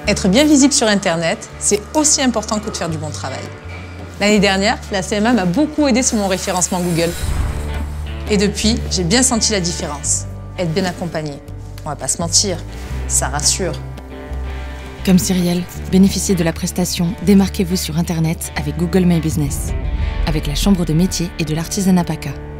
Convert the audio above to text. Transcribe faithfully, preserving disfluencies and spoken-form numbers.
Être bien visible sur Internet, c'est aussi important que de faire du bon travail. L'année dernière, la C M A m'a beaucoup aidé sur mon référencement Google. Et depuis, j'ai bien senti la différence. Être bien accompagné, on va pas se mentir, ça rassure. Comme Cyrielle, bénéficiez de la prestation Démarquez-vous sur Internet avec Google My Business, avec la Chambre de métier et de l'artisanat PACA.